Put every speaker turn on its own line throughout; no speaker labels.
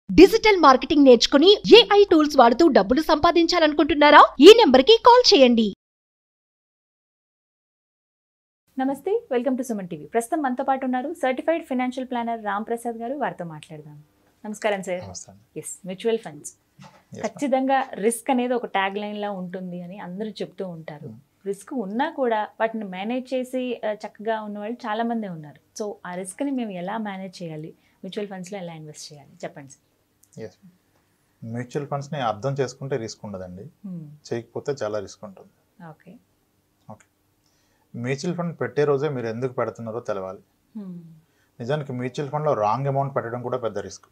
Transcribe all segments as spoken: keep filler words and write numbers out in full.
Digital marketing నేర్చుకుని AI tools వాడుతూ డబ్బులు సంపాదించాలనుకుంటున్నారా? ఈ నెంబర్కి కాల్ చేయండి.
నమస్తే, వెల్కమ్ టు సుమన్ టీవీ. ప్రస్తుతం మనతో పాటు ఉన్నారు certified financial planner Ram Prasad గారు. వారితో మాట్లాడదాం. నమస్కారం సార్. ఎస్, మ్యూచువల్ ఫండ్స్ ఖచ్చితంగా రిస్క్ అనేది ఒక ట్యాగ్ లైన్ లా ఉంటుంది అని అందరూ చెప్తూ ఉంటారు. రిస్క్ ఉన్నా కూడా వాటిని మేనేజ్ చేసి చక్కగా ఉన్న వాళ్ళు చాలా మంది ఉన్నారు. సో ఆ రిస్క్ ని మేము ఎలా మేనేజ్ చేయాలి, మ్యూచువల్ ఫండ్స్ లో ఎలా ఇన్వెస్ట్ చేయాలి చెప్పండి సార్.
ఎస్, మ్యూచువల్ ఫండ్స్ని అర్థం చేసుకుంటే రిస్క్ ఉండదండి, చేయకపోతే చాలా రిస్క్ ఉంటుంది.
ఓకే
ఓకే మ్యూచువల్ ఫండ్ పెట్టే రోజే మీరు ఎందుకు పెడుతున్నారో తెలవాలి. నిజానికి మ్యూచువల్ ఫండ్లో రాంగ్ అమౌంట్ పెట్టడం కూడా పెద్ద రిస్క్.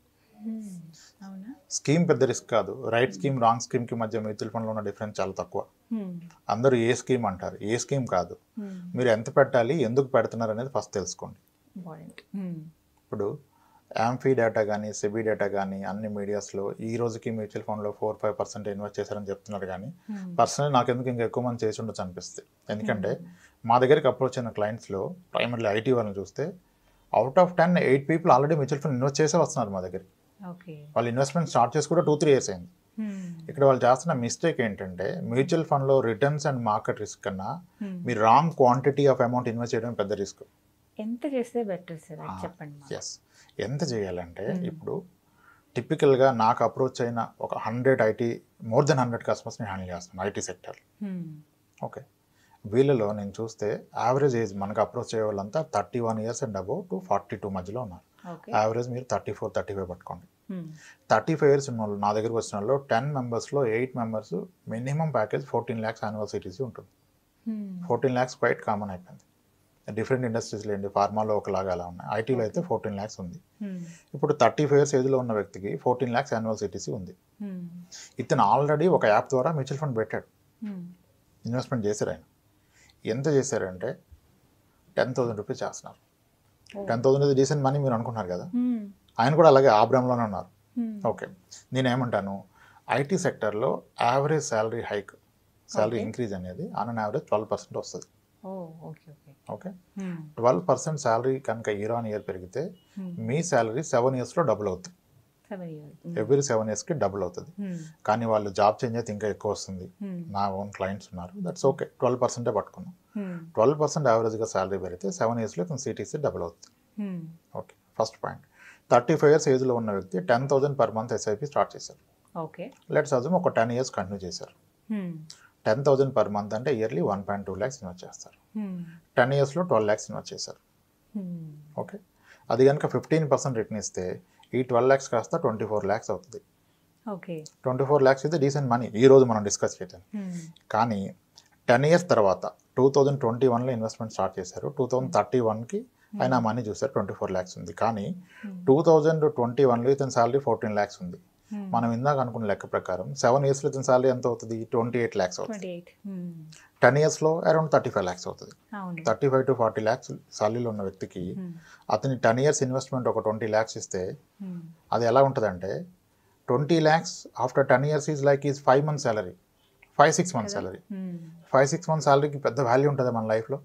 స్కీమ్ పెద్ద రిస్క్ కాదు, రైట్ స్కీమ్ రాంగ్ స్కీమ్కి మధ్య మ్యూచువల్ ఫండ్లో ఉన్న డిఫరెన్స్ చాలా తక్కువ. అందరూ ఏ స్కీమ్ అంటారు, ఏ స్కీమ్ కాదు. మీరు ఎంత పెట్టాలి, ఎందుకు పెడుతున్నారు అనేది ఫస్ట్ తెలుసుకోండి. ఇప్పుడు యాంఫీ డేటా కానీ సెబీ డేటా కానీ అన్ని మీడియాస్లో ఈ రోజుకి మ్యూచువల్ ఫండ్లో ఫోర్ ఫైవ్ పర్సెంట్ ఇన్వెస్ట్ చేశారని చెప్తున్నారు. కానీ పర్సనల్ నాకు ఎందుకు ఇంకా ఎక్కువ మంది చేసి ఉండొచ్చు అనిపిస్తుంది. ఎందుకంటే మా దగ్గరికి అప్రోచ్ అయిన క్లయింట్స్లో ప్రైమర్లీ ఐటీ వాళ్ళని చూస్తే out of ten eight people already mutual fund invest చేసే వస్తున్నారు మా దగ్గరికి. వాళ్ళు ఇన్వెస్ట్మెంట్ స్టార్ట్ చేసి కూడా టూ త్రీ ఇయర్స్ అయింది. ఇక్కడ వాళ్ళు చేస్తున్న మిస్టేక్ ఏంటంటే మ్యూచువల్ ఫండ్లో రిటర్న్స్ అండ్ మార్కెట్ రిస్క్ కన్నా మీరు wrong quantity of amount invest చేయడం పెద్ద రిస్క్.
ఎంత చేస్తే బెటర్ సార్ చెప్పండి.
ఎస్, ఎంత చేయాలంటే ఇప్పుడు టిపికల్గా నాకు అప్రోచ్ అయిన ఒక hundred IT more than hundred customers నేను హ్యాండిల్ చేస్తున్నాను ఐటీ సెక్టర్. ఓకే, వీళ్ళలో నేను చూస్తే యావరేజ్ ఏజ్ మనకు అప్రోచ్ అయ్యే వాళ్ళంతా thirty one years and above to forty two మధ్యలో ఉన్నారు. యావరేజ్ మీరు థర్టీ ఫోర్ థర్టీ ఫైవ్ పట్టుకోండి. థర్టీ ఫైవ్ ఇయర్స్ ఉన్న వాళ్ళు నా దగ్గరకు వచ్చిన వాళ్ళు టెన్ మెంబర్స్లో eight members minimum package fourteen lakhs annual CTC ఉంటుంది. ఫోర్టీన్ ల్యాక్స్ క్వైట్ కామన్ అయిపోయింది. డిఫరెంట్ ఇండస్ట్రీస్లో ఏంటి, ఫార్మాలో ఒకలాగా అలా ఉన్నాయి, ఐటీలో అయితే ఫోర్టీన్ ల్యాక్స్ ఉంది. ఇప్పుడు థర్టీ ఫైవ్ ఇయర్స్ ఏజ్లో ఉన్న వ్యక్తికి ఫోర్టీన్ ల్యాక్స్ యాన్యువల్ సిటీసీ ఉంది. ఇతను ఆల్రెడీ ఒక యాప్ ద్వారా మ్యూచువల్ ఫండ్ పెట్టాడు, ఇన్వెస్ట్మెంట్ చేశారు. ఆయన ఎంత చేశారంటే టెన్ థౌసండ్ రూపీస్ చేస్తున్నారు. టెన్ థౌసండ్ ఇది డీసెంట్ మనీ మీరు అనుకుంటున్నారు కదా, ఆయన కూడా అలాగే ఆబ్రామ్లోనే ఉన్నారు. ఓకే, నేనేమంటాను, ఐటీ సెక్టర్లో average salary hike salary increase అనేది on an average twelve percent వస్తుంది. ఓకే, ట్వెల్వ్ పర్సెంట్ శాలరీ కనుక ఇయర్ ఆన్ ఇయర్ పెరిగితే మీ శాలరీ సెవెన్ ఇయర్స్లో డబుల్ అవుతుంది. ఎవ్రీ సెవెన్ ఇయర్స్కి డబుల్ అవుతుంది. కానీ వాళ్ళు జాబ్ చేంజ్ అయితే ఇంకా ఎక్కువ వస్తుంది. నా ఓన్ క్లయింట్స్ ఉన్నారు, దట్స్ ఓకే, ట్వెల్వ్ పర్సెంటే పట్టుకున్నాం. ట్వెల్వ్ పర్సెంట్ యావరేజ్గా శాలరీ పెరిగితే సెవెన్ ఇయర్స్లో ఇతను సిటీసీ డబుల్ అవుతుంది. Okay, first point. Thirty five years ఏజ్లో ఉన్న వ్యక్తి ten thousand per month SIP start చేశారు.
ఓకే,
లెట్స్ అజ్యూమ్ ఒక టెన్ ఇయర్స్ కంటిన్యూ చేశారు. టెన్ థౌసండ్ పర్ మంత్ అంటే yearly one point two lakhs invest చేస్తారు. టెన్ ఇయర్స్లో ట్వెల్వ్ ల్యాక్స్ ఇన్వెస్ట్ చేశారు. ఓకే, అది కనుక ఫిఫ్టీన్ పర్సెంట్ రిటర్న్ ఇస్తే ఈ ట్వెల్వ్ ల్యాక్స్ కాస్త ట్వంటీ ఫోర్ ల్యాక్స్ అవుతుంది.
ఓకే,
ట్వంటీ ఫోర్ ల్యాక్స్ అయితే డీసెంట్ మనీ ఈ రోజు మనం డిస్కస్ చేద్దాం. కానీ టెన్ ఇయర్స్ తర్వాత టూ థౌజండ్ ట్వంటీ వన్లో ఇన్వెస్ట్మెంట్ స్టార్ట్ చేశారు. టూ థౌజండ్ థర్టీ వన్కి ఆయన మనీ చూసారు, ట్వంటీ ఫోర్ ల్యాక్స్ ఉంది. కానీ టూ థౌజండ్ ట్వంటీ వన్లో ఇతని శాలరీ ఫోర్టీన్ ల్యాక్స్ ఉంది. మనం ఇందాక అనుకున్న లెక్క ప్రకారం సెవెన్ ఇయర్స్లో ఇతని శాలరీ ఎంత అవుతుంది, ట్వంటీ ఎయిట్ ల్యాక్స్ అవుతుంది. టెన్ ఇయర్స్లో అరౌండ్ థర్టీ ఫైవ్ ల్యాక్స్ అవుతుంది. Thirty five to forty lakhs శాలరీలో ఉన్న వ్యక్తికి అతని టెన్ ఇయర్స్ ఇన్వెస్ట్మెంట్ ఒక ట్వంటీ ల్యాక్స్ ఇస్తే అది ఎలా ఉంటుందంటే twenty lakhs after ten years is like is five months salary, five six months salary. Five six months శాలరీకి పెద్ద వాల్యూ ఉంటుంది మన లైఫ్లో,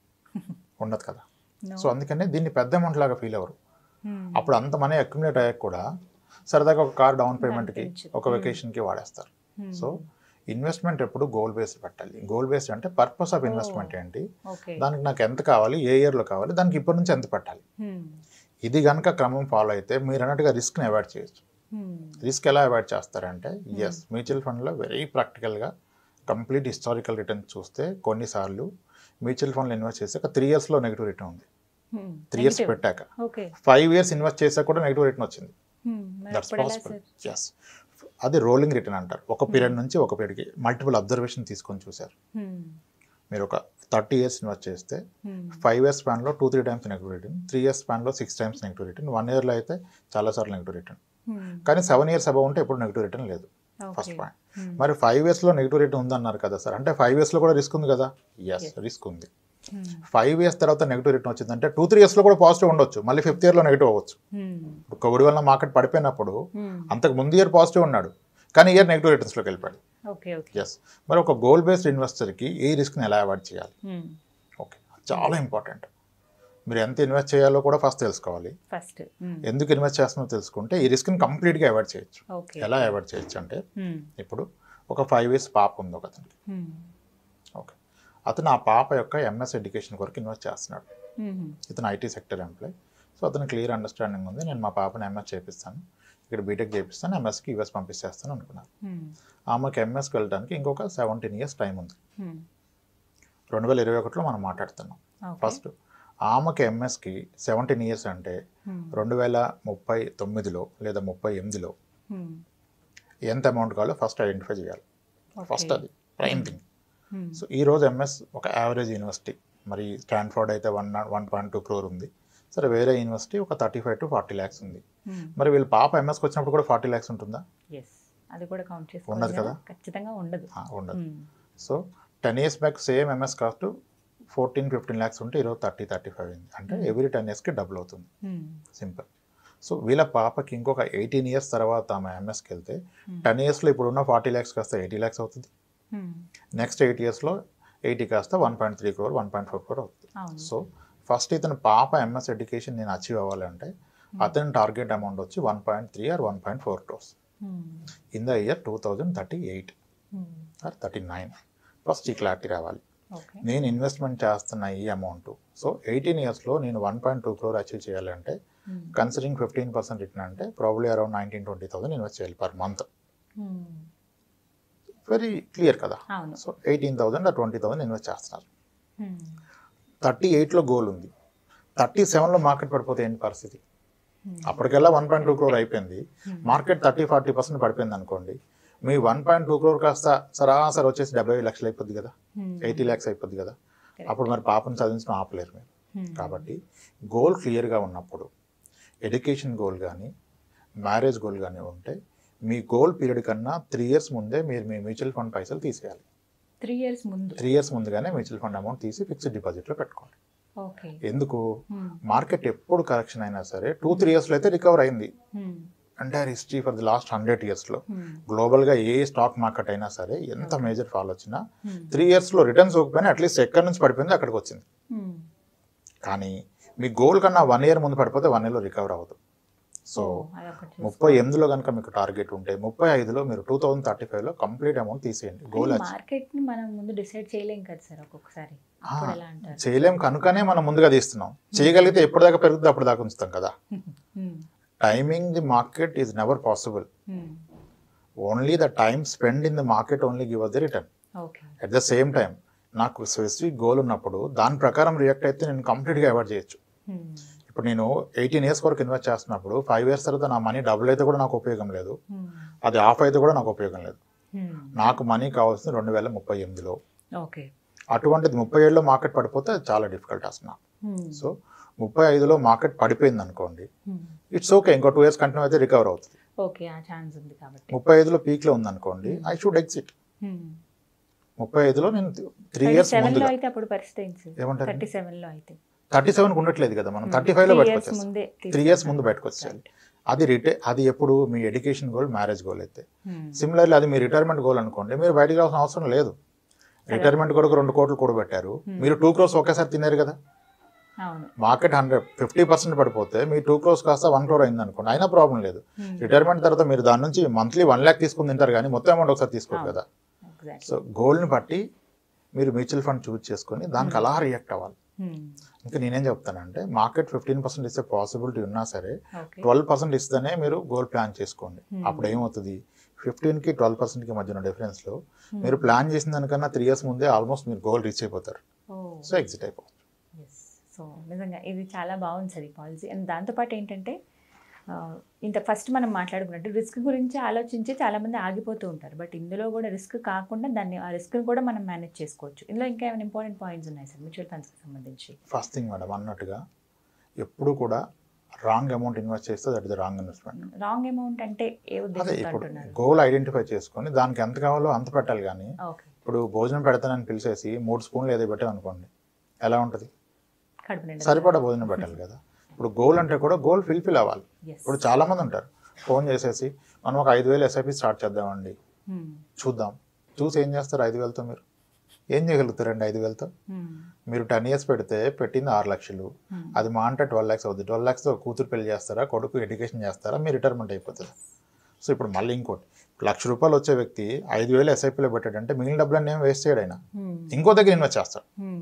ఉండదు కదా. సో అందుకనే దీన్ని పెద్ద అమౌంట్ లాగా ఫీల్ అవ్వరు. అప్పుడు అంత మనీ అక్యుములేట్ అయ్యాక కూడా సరదాగా ఒక కార్ డౌన్ పేమెంట్కి ఒక వెకేషన్కి వాడేస్తారు. సో ఇన్వెస్ట్మెంట్ ఎప్పుడు గోల్ బేస్డ్ పెట్టాలి. గోల్ బేస్డ్ అంటే పర్పస్ ఆఫ్ ఇన్వెస్ట్మెంట్ ఏంటి, దానికి నాకు ఎంత కావాలి, ఏ ఇయర్లో కావాలి, దానికి ఇప్పటి నుంచి ఎంత పెట్టాలి, ఇది కనుక క్రమం ఫాలో అయితే మీరు అన్నట్టుగా రిస్క్ని అవాయిడ్ చేయొచ్చు. రిస్క్ ఎలా అవాయిడ్ చేస్తారంటే ఎస్, మ్యూచువల్ ఫండ్లో వెరీ ప్రాక్టికల్గా కంప్లీట్ హిస్టారికల్ రిటర్న్ చూస్తే కొన్నిసార్లు మ్యూచువల్ ఫండ్లో ఇన్వెస్ట్ చేసాక త్రీ ఇయర్స్లో నెగిటివ్ రిటర్న్ ఉంది. త్రీ ఇయర్స్ పెట్టాక ఫైవ్ ఇయర్స్ ఇన్వెస్ట్ చేసాక కూడా నెగిటివ్ రిటర్న్ వచ్చింది. That's possible. ఎస్, అది రోలింగ్ రిటర్న్ అంటారు. ఒక పీరియడ్ నుంచి ఒక పీరియడ్కి మల్టిపుల్ అబ్జర్వేషన్ తీసుకొని చూశారు. మీరు ఒక థర్టీ ఇయర్స్ ఇన్వెస్ట్ చేస్తే ఫైవ్ ఇయర్స్ స్పాన్లో two three times negative return, three years స్పాన్లో six times negative return, one ఇయర్లో అయితే చాలాసార్లు నెగిటివ్ రిటర్న్. కానీ సెవెన్ ఇయర్స్ అబౌవ్ ఉంటే ఎప్పుడు నెగిటివ్ రిటర్న్ లేదు. First point. మరి ఫైవ్ ఇయర్స్లో నెగిటివ్ రిటర్న్ ఉందన్నారు కదా సార్, అంటే ఫైవ్ ఇయర్స్లో కూడా రిస్క్ ఉంది కదా. ఎస్, రిస్క్ ఉంది. ఫైవ్ ఇయర్స్ తర్వాత నెగిటివ్ రిటర్న్ వచ్చిందంటే టూ త్రీ ఇయర్స్లో కూడా పాజిటివ్ ఉండొచ్చు, మళ్ళీ ఫిఫ్త్ ఇయర్లో నెగిటివ్ అవ్వచ్చు. కోవిడ్ వల్ల మార్కెట్ పడిపోయినప్పుడు అంతకు ముందు ఇయర్ పాజిటివ్ ఉన్నాడు, కానీ ఇయర్ నెగిటివ్ రిటర్న్స్లోకి వెళ్ళిపోయాడు. ఎస్, మరి ఒక గోల్ బేస్డ్ ఇన్వెస్టర్కి ఈ రిస్క్ని ఎలా అవాయిడ్ చేయాలి? ఓకే, చాలా ఇంపార్టెంట్. మీరు ఎంత ఇన్వెస్ట్ చేయాలో కూడా ఫస్ట్ తెలుసుకోవాలి.
ఫస్ట్
ఎందుకు ఇన్వెస్ట్ చేస్తున్నారో తెలుసుకుంటే ఈ రిస్క్ని కంప్లీట్గా అవాయిడ్ చేయొచ్చు. ఎలా అవాయిడ్ చేయొచ్చు అంటే ఇప్పుడు ఒక ఫైవ్ ఇయర్స్ పాప ఉంది ఒక అతనికి. ఓకే, అతను ఆ పాప యొక్క ఎంఎస్ ఎడ్యుకేషన్ కొరకు ఇన్వెస్ట్ చేస్తున్నాడు. ఇతను ఐటీ సెక్టర్ ఎంప్లాయ్. సో అతను క్లియర్ అండర్స్టాండింగ్ ఉంది, నేను మా పాపని ఎంఎస్ చేపిస్తాను, ఇక్కడ బీటెక్ చేపిస్తాను, ఎంఎస్కి యూఎస్ పంపిస్తేస్తాను అనుకున్నాను. ఆమెకి ఎంఎస్కి వెళ్ళడానికి ఇంకొక సెవెంటీన్ ఇయర్స్ టైం ఉంది. రెండు వేల ఇరవై ఒకటిలో మనం మాట్లాడుతున్నాం. ఫస్ట్ ఆమెకి ఎంఎస్కి సెవెంటీన్ ఇయర్స్ అంటే రెండు వేల ముప్పై తొమ్మిదిలో లేదా ముప్పై ఎనిమిదిలో ఎంత అమౌంట్ కావాలో ఫస్ట్ ఐడెంటిఫై చేయాలి. ఫస్ట్ అది ప్రైమ్ థింగ్. సో ఈరోజు ఎంఎస్ ఒక యావరేజ్ యూనివర్సిటీ, మరి స్టాన్ఫోర్డ్ అయితే one one point two crore ఉంది. సరే, వేరే యూనివర్సిటీ ఒక thirty five to forty lakhs ఉంది. మరి వీళ్ళ పాప ఎంఎస్కి వచ్చినప్పుడు కూడా ఫార్టీ ల్యాక్స్ ఉంటుందా?
అది కూడా కౌంట్ చేసుకోవాలి.
ఉండదు కదా,
ఖచ్చితంగా ఉండదు.
ఉండదు. So ten years back same MS cost fourteen fifteen lakhs ఉంటే ఈరోజు థర్టీ థర్టీ ఫైవ్ అయింది. అంటే ఎవ్రీ టెన్ ఇయర్స్కి డబుల్ అవుతుంది. సింపుల్. సో వీళ్ళ పాపకి ఇంకొక ఎయిటీన్ ఇయర్స్ తర్వాత ఆమె ఎంఎస్కి వెళ్తే టెన్ ఇయర్స్లో ఇప్పుడు ఉన్న ఫార్టీ ల్యాక్స్ కాస్త ఎయిటీ ల్యాక్స్ అవుతుంది. నెక్స్ట్ ఎయిట్ ఇయర్స్లో ఎయిటీ కాస్త one point three crore one point four crore అవుతుంది. సో ఫస్ట్ ఇతను పాప ఎంఎస్ ఎడ్యుకేషన్ నేను అచీవ్ అవ్వాలంటే అతని టార్గెట్ అమౌంట్ వచ్చి one point three or one point four crores in the year two thousand thirty eight or thirty nine. First ఈ clarity రావాలి. నేను ఇన్వెస్ట్మెంట్ చేస్తున్న ఈ అమౌంట్, సో ఎయిటీన్ ఇయర్స్లో నేను one point two crore achieve చేయాలంటే కన్సిడరింగ్ ఫిఫ్టీన్ పర్సెంట్ రిటర్న్ అంటే probably around nineteen twenty thousand invest చేయాలి పర్ మంత్. వెరీ క్లియర్ కదా. So eighteen thousand twenty thousand invest చేస్తున్నారు. థర్టీ ఎయిట్లో గోల్ ఉంది, థర్టీ సెవెన్లో మార్కెట్ పడిపోతే ఏంటి పరిస్థితి? అప్పటికెల్లా వన్ పాయింట్ టూ క్రోర్ అయిపోయింది, మార్కెట్ థర్టీ ఫార్టీ పర్సెంట్ పడిపోయింది అనుకోండి, మీ వన్ పాయింట్ టూ క్రోర్ కాస్త సరాసరి వచ్చేసి డెబ్బై లక్షలు అయిపోద్ది కదా, ఎయిటీ ల్యాక్స్ అయిపోద్ది కదా. అప్పుడు మరి పాపను చదివించడం ఆపలేరు మీరు. కాబట్టి గోల్ క్లియర్గా ఉన్నప్పుడు, ఎడ్యుకేషన్ గోల్ కానీ మ్యారేజ్ గోల్ కానీ ఉంటే మీ గోల్ పీరియడ్ కన్నా త్రీ ఇయర్స్ ముందే మీరు మీ మ్యూచువల్ ఫండ్ పైసలు తీసేయాలి.
త్రీ ఇయర్స్ ముందు
త్రీ ఇయర్స్ ముందుగానే మ్యూచువల్ ఫండ్ అమౌంట్ తీసి ఫిక్స్డ్ డిపాజిట్లో పెట్టుకోండి. ఎందుకు? మార్కెట్ ఎప్పుడు కరెక్షన్ అయినా సరే టూ త్రీ ఇయర్స్లో అయితే రికవర్ అయింది. Entire history for the last hundred ఇయర్స్లో గ్లోబల్గా ఏ స్టాక్ మార్కెట్ అయినా సరే ఎంత మేజర్ ఫాల్ వచ్చినా త్రీ ఇయర్స్లో రిటర్న్స్ ఇవ్వకపోయినా అట్లీస్ట్ ఎక్కడి నుంచి పడిపోయింది అక్కడికి వచ్చింది. కానీ మీ గోల్ కన్నా వన్ ఇయర్ ముందు పడిపోతే వన్ ఇయర్లో రికవర్ అవ్వదు. సో ముప్పై ఎనిమిదిలో కనుక మీకు టార్గెట్ ఉంటే ముప్పై ఐదులో మీరు టూ థౌసండ్ థర్టీ ఫైవ్లో కంప్లీట్ అమౌంట్ తీసేయండి. గోల్
మార్కెట్ని మనం ముందు డిసైడ్ చేయలేం కదా సార్, ఒక్కొక్కసారి
చేయలేం కనుకనే మనం ముందుగా తీస్తున్నాం. చేయగలిగితే ఎప్పుడు దాకా పెరుగుతుంది అప్పుడు దాకా ఉంచుతాం కదా. Timing the market is never possible. Only the time spend in the market only give us the return. At the same time నాకు స్పెసిఫిక్ గోల్ ఉన్నప్పుడు దాని ప్రకారం రియాక్ట్ అయితే నేను కంప్లీట్గా అవాయిడ్ చేయొచ్చు. ఇప్పుడు నేను ఎయిటీన్ ఇయర్స్ వరకు ఇన్వెస్ట్ చేస్తున్నప్పుడు ఫైవ్ ఇయర్స్ తర్వాత నా మనీ డబుల్ అయితే కూడా నాకు ఉపయోగం లేదు, అది ఆఫ్ అయితే కూడా నాకు ఉపయోగం లేదు. నాకు మనీ కావాల్సింది రెండు వేల ముప్పై ఎనిమిదిలో. అటువంటిది ముప్పై ఏడులో మార్కెట్ పడిపోతే చాలా డిఫికల్ట్ అసలు. సో ముప్పై ఐదులో మార్కెట్ పడిపోయింది అనుకోండి, ఇట్స్ ఓకే, ఇంకో టూ ఇయర్స్ కంటిన్యూ అయితే రికవర్ అవుతుంది. ముప్పై ఐదులో పీక్లో ఉంది అనుకోండి, ఐ షుడ్ ఎగ్జిట్. ముప్పై ఐదులో నేను త్రీ ఇయర్స్ ముందు ఏమంటారు థర్టీ సెవెన్ ఉండట్లేదు కదా, మనం థర్టీ ఫైవ్లో బయటకు వచ్చేస్తాం. త్రీ ఇయర్స్ ముందు బయటకు వచ్చేయాలి. అది రిటే అది ఎప్పుడు మీ ఎడ్యుకేషన్ గోల్ మ్యారేజ్ గోల్ అయితే. సిమిలర్లీ అది మీ రిటైర్మెంట్ గోల్ అనుకోండి, మీరు బయటకు రావాల్సిన అవసరం లేదు. రిటైర్మెంట్ కొరకు రెండు కోట్లు కూడబెట్టారు, మీరు టూ క్రోర్స్ ఒకేసారి తిన్నారు కదా. మార్కెట్ హండ్రెడ్ ఫిఫ్టీ పర్సెంట్ పడిపోతే మీ టూ క్రోర్స్ కాస్త వన్ క్రోర్ అయింది అనుకోండి, అయినా ప్రాబ్లం లేదు. రిటైర్మెంట్ తర్వాత మీరు దాని నుంచి మంత్లీ వన్ ల్యాక్ తీసుకుని తింటారు కానీ మొత్తం అమౌంట్ ఒకసారి తీసుకోరు కదా. సో గోల్ని బట్టి మీరు మ్యూచువల్ ఫండ్ చూజ్ చేసుకొని దానికి అలా రియాక్ట్ అవ్వాలి. ఇంకా నేనేం చెప్తానంటే మార్కెట్ ఫిఫ్టీన్ పర్సెంట్ ఇస్తే పాసిబిలిటీ ఉన్నా సరే ట్వెల్వ్ పర్సెంట్ ఇస్తేనే మీరు గోల్ ప్లాన్ చేసుకోండి. అప్పుడు ఏమవుతుంది, ఫిఫ్టీన్కి ట్వెల్వ్ పర్సెంట్కి మధ్య ఉన్న డిఫరెన్స్లో మీరు ప్లాన్ చేసిన దానికన్నా త్రీ ఇయర్స్ ముందే ఆల్మోస్ట్ మీరు గోల్ రీచ్ అయిపోతారు. సో ఎగ్జిట్ అయిపోతుంది.
సో నిజంగా ఇది చాలా బాగుంది సార్ ఈ పాలసీ. అండ్ దాంతోపాటు ఏంటంటే ఇంత ఫస్ట్ మనం మాట్లాడుకున్నట్టు రిస్క్ గురించి ఆలోచించి చాలామంది ఆగిపోతూ ఉంటారు. బట్ ఇందులో కూడా రిస్క్ కాకుండా దాన్ని ఆ రిస్క్ని కూడా మనం మేనేజ్ చేసుకోవచ్చు. ఇందులో ఇంకా ఏమైనా ఇంపార్టెంట్ పాయింట్స్ ఉన్నాయి సార్ మ్యూచువల్ ఫండ్స్కి సంబంధించి?
ఫస్ట్ థింగ్ మేడం అన్నట్టుగా ఎప్పుడు కూడా రాంగ్ అమౌంట్ ఇన్వెస్ట్ చేస్తే that is the wrong investment.
Wrong amount అంటే ఏ ఉద్దేశంతో?
గోల్ ఐడెంటిఫై చేసుకొని దానికి ఎంత కావాలో అంత పెట్టాలి. కానీ ఇప్పుడు భోజనం పెడతానని పిలిచేసి మూడు స్పూన్లు ఏదో పెట్టామనుకోండి, ఎలా ఉంటుంది? సరిపడా భోజనం పెట్టాలి కదా. ఇప్పుడు గోల్ అంటే కూడా గోల్ ఫిల్ఫిల్ అవ్వాలి. ఇప్పుడు చాలా మంది ఉంటారు ఫోన్ చేసేసి మనం ఒక ఐదు వేలు ఎస్ఐపి స్టార్ట్ చేద్దామండి, చూద్దాం. చూసి ఏం చేస్తారు? ఐదు వేలతో మీరు ఏం చేయగలుగుతారండి ఐదు వేలతో? మీరు టెన్ ఇయర్స్ పెడితే పెట్టింది ఆరు లక్షలు, అది మా అంటే ట్వెల్వ్ ల్యాక్స్ అవుతుంది. ట్వెల్వ్ ల్యాక్స్తో కూతురు పెళ్లి చేస్తారా, కొడుకు ఎడ్యుకేషన్ చేస్తారా, మీ రిటైర్మెంట్ అయిపోతుంది. సో ఇప్పుడు మళ్ళీ ఇంకోటి, లక్ష రూపాయలు వచ్చే వ్యక్తి ఐదు వేలు ఎస్ఐపిలో పెట్టాడంటే మిగిలిన డబ్బులన్నీ ఏం వేస్ట్ చేయడు, ఆయన ఇంకో దగ్గర ఇన్వెస్ట్ చేస్తాడు.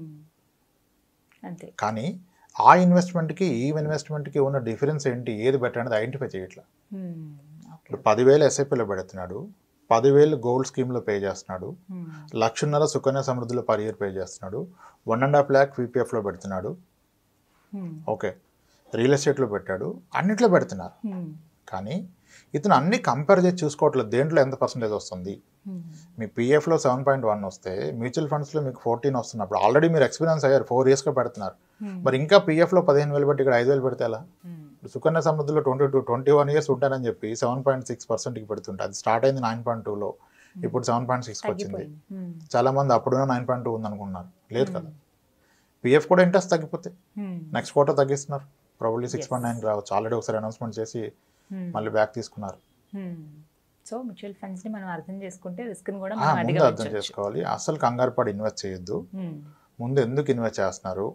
అంతే.
కానీ ఆ ఇన్వెస్ట్మెంట్కి ఈ ఇన్వెస్ట్మెంట్కి ఉన్న డిఫరెన్స్ ఏంటి, ఏది బెటర్ అనేది ఐడెంటిఫై చేయట్లా. ఇప్పుడు పదివేలు ఎస్ఐపిలో పెడుతున్నాడు, పదివేలు గోల్డ్ స్కీమ్లో పే చేస్తున్నాడు, లక్షన్నర సుకన్య సమృద్ధిలో పర్ ఇయర్ పే చేస్తున్నాడు, వన్ అండ్ హాఫ్ ల్యాక్ పీపీఎఫ్లో పెడుతున్నాడు, ఓకే రియల్ ఎస్టేట్లో పెట్టాడు, అన్నిట్లో పెడుతున్నారు. కానీ ఇతను అన్ని కంపేర్ చేసి చూసుకోవట్లేదు దేంట్లో ఎంత పర్సెంటేజ్ వస్తుంది. మీ పీఎఫ్లో సెవెన్ పాయింట్ వన్ వస్తే మ్యూచువల్ ఫండ్స్లో మీకు ఫోర్టీన్ వస్తున్నప్పుడు ఆల్రెడీ మీరు ఎక్స్పీరియన్స్ అయ్యారు, ఫోర్ ఇయర్స్గా పెడుతున్నారు. మరి ఇంకా పీఎఫ్లో పదిహేను వేలు పెట్టి ఇక్కడ ఐదు వేలు పెడితే ఎలా? సుకన్య సమృద్ధిలో twenty two twenty one years ఉంటానని చెప్పి సెవెన్ పాయింట్ సిక్స్ పర్సెంట్కి పెడుతుంటే అది స్టార్ట్ అయింది నైన్ పాయింట్ టూలో, ఇప్పుడు సెవెన్ పాయింట్ సిక్స్కి వచ్చింది. చాలా మంది అప్పుడున్న నైన్ పాయింట్ టూ ఉందనుకున్నారు, లేదు కదా. పీఎఫ్ కూడా ఇంట్రెస్ట్ తగ్గిపోతే నెక్స్ట్ క్వార్టర్ తగ్గిస్తున్నారు, ప్రాబబ్లీ సిక్స్ పాయింట్ నైన్ రావచ్చు. ఆల్రెడీ ఒకసారి అనౌన్స్మెంట్ చేసి మళ్ళీ బ్యాక్ తీసుకున్నారు.
సో మ్యూచువల్ ఫండ్స్ ని మనం అర్థం చేసుకుంటే రిస్క్ ని కూడా
ముందు అర్థం చేసుకోవాలి. అసలు కంగారు పడి ఇన్వెస్ట్ చేయొద్దు. ముందు ఎందుకు ఇన్వెస్ట్ చేస్తున్నారు,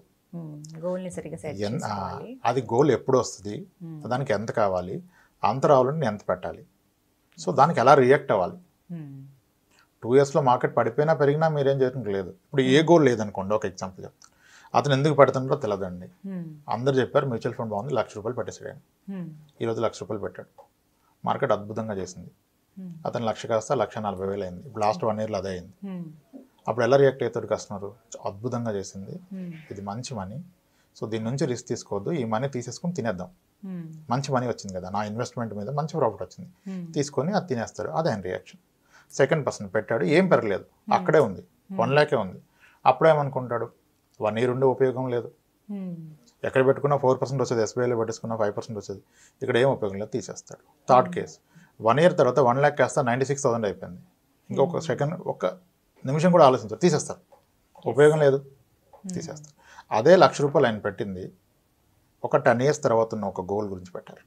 అది గోల్ ఎప్పుడు వస్తుంది, దానికి ఎంత కావాలి, అంత రావాలని ఎంత పెట్టాలి, సో దానికి ఎలా రియాక్ట్ అవ్వాలి. టూ ఇయర్స్లో మార్కెట్ పడిపోయినా పెరిగినా మీరేం చేయడం లేదు. ఇప్పుడు ఏ గోల్ లేదనుకోండి, ఒక ఎగ్జాంపుల్ చెప్తాను. అతను ఎందుకు పెడుతున్నారో తెలియదండి. అందరు చెప్పారు మ్యూచువల్ ఫండ్ బాగుంది, లక్ష రూపాయలు పెట్టేసాడు. ఈరోజు లక్ష రూపాయలు పెట్టాడు, మార్కెట్ అద్భుతంగా చేసింది. అతను లక్ష కాస్త లక్ష నలభై వేలు అయింది. ఇప్పుడు లాస్ట్ వన్ ఇయర్లో అదే అయింది. అప్పుడు ఎలా రియాక్ట్ అవుతాడు కస్టమర్, అద్భుతంగా చేసింది, ఇది మంచి మనీ, సో దీని నుంచి రిస్క్ తీసుకోవద్దు, ఈ మనీ తీసేసుకొని తినేద్దాం, మంచి మనీ వచ్చింది కదా, నా ఇన్వెస్ట్మెంట్ మీద మంచి ప్రాఫిట్ వచ్చింది, తీసుకొని అది తినేస్తారు. అదే ఆయన రియాక్షన్. సెకండ్ పర్సన్ పెట్టాడు, ఏం పెరగలేదు, అక్కడే ఉంది, వన్ ల్యాకే ఉంది. అప్పుడేమనుకుంటాడు, వన్ ఇయర్ ఉండే ఉపయోగం లేదు, ఎక్కడ పెట్టుకున్నా ఫోర్ పర్సెంట్ వచ్చేది, ఎస్బీఐలో పెట్టేసుకున్నా ఫైవ్ పర్సెంట్ వచ్చేది, ఇక్కడ ఏం ఉపయోగం లేదు, తీసేస్తాడు. థర్డ్ కేసు, వన్ ఇయర్ తర్వాత వన్ ల్యాక్ కాస్త నైంటీ సిక్స్ థౌసండ్ అయిపోయింది, ఇంకొక సెకండ్ ఒక నిమిషం కూడా ఆలోచించారు, తీసేస్తారు, ఉపయోగం లేదు, తీసేస్తారు. అదే లక్ష రూపాయలు ఆయన పెట్టింది ఒక టెన్ ఇయర్స్ తర్వాత ఉన్న ఒక గోల్ గురించి పెట్టారు,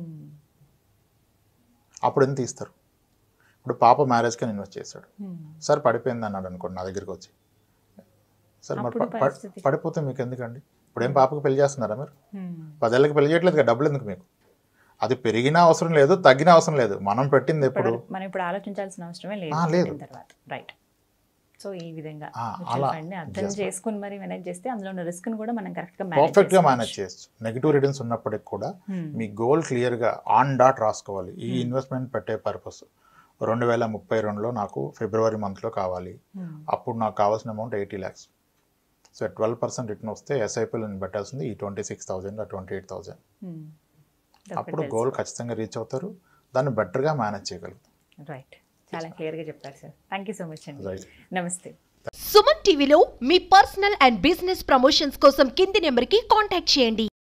అప్పుడు ఎంత తీస్తారు. ఇప్పుడు పాప మ్యారేజ్కి అని ఇన్వెస్ట్ చేశాడు, సార్ పడిపోయింది అన్నాడు అనుకోండి నా దగ్గరికి వచ్చి, సార్ మరి పడిపోతే మీకు ఎందుకండి, ఇప్పుడు ఏం పాపకి పెళ్లి చేస్తున్నారా మీరు, పదేళ్ళకి పెళ్లి చేయట్లేదు కదా, డబ్బులు ఎందుకు మీకు, అది పెరిగినా అవసరం లేదు, తగ్గినా అవసరం లేదు, మనం పెట్టింది ఎప్పుడు
మనం ఇప్పుడు ఆలోచించాల్సిన అవసరమే లేదు తర్వాత, రైట్. సో ఈ విధంగా అర్థం చేసుకుని మరి మేనేజ్ చేస్తే అందులో ఉన్న రిస్క్ ని కూడా మనం కరెక్ట్ గా
పర్ఫెక్ట్ గా మేనేజ్ చేయొచ్చు. నెగిటివ్ రిటర్న్స్ ఉన్నప్పటికి కూడా మీ గోల్ క్లియర్ గా ఆన్ డాట్ రాసుకోవాలి. ఈ ఇన్వెస్ట్మెంట్ పెట్టే పర్పస్ రెండు వేల ముప్పై రెండులో నాకు ఫిబ్రవరి మంత్లో కావాలి, అప్పుడు నాకు కావాల్సిన amount eighty lakhs. So twelve percent return వస్తే ఎస్ఐపీలో నేను పెట్టాల్సింది ఈ twenty six thousand twenty eight thousand అప్పుడు గోల్ ఖచ్చితంగా రీచ్ అవుతారు, దాన్ని బెటర్గా మేనేజ్ చేయగలుగుతారు.
రైట్, చాలా క్లియర్గా చెప్పారు sir. Thank you so much అండి. నమస్తే.
సుమన్ టీవీలో మీ పర్సనల్ అండ్ బిజినెస్ ప్రమోషన్స్ కోసం కింది నెంబర్కి కాంటాక్ట్ చేయండి.